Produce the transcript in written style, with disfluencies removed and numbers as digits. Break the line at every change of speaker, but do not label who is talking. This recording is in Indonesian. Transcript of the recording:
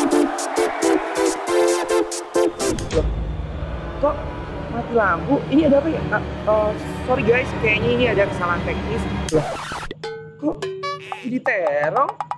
Loh, kok mati lampu? Ini ada apa ya? Sorry guys, kayaknya ini ada kesalahan teknis. Loh, kok jadi terong?